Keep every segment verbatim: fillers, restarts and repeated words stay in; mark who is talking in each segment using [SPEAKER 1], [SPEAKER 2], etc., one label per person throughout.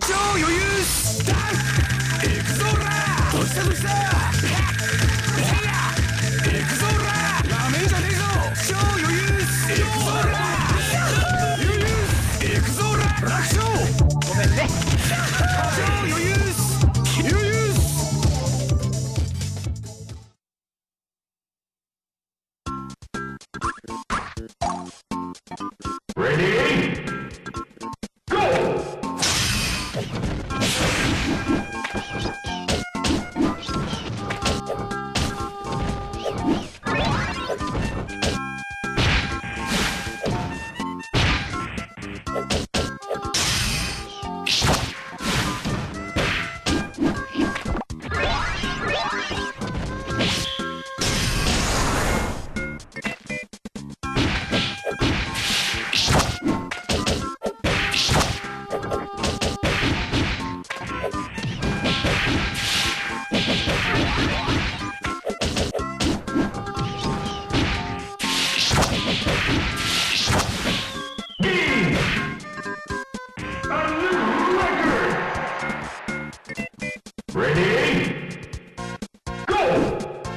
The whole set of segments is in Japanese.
[SPEAKER 1] 超余裕スタン行くぞーらどうしたどうした行くぞーらなめんじゃねえぞ超余裕行くぞーら余裕行くぞーら楽勝ごめんね超余裕余裕
[SPEAKER 2] Ready? Go! Ready? Go!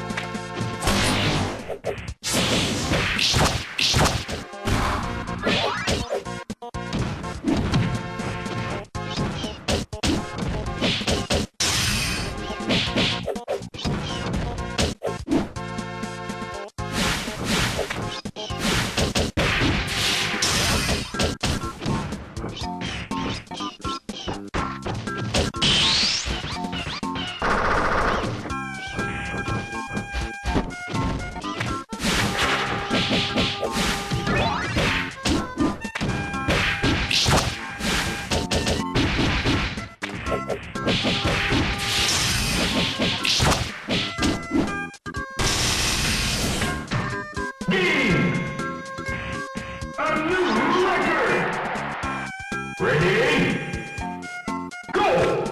[SPEAKER 2] A new record! Ready? Go!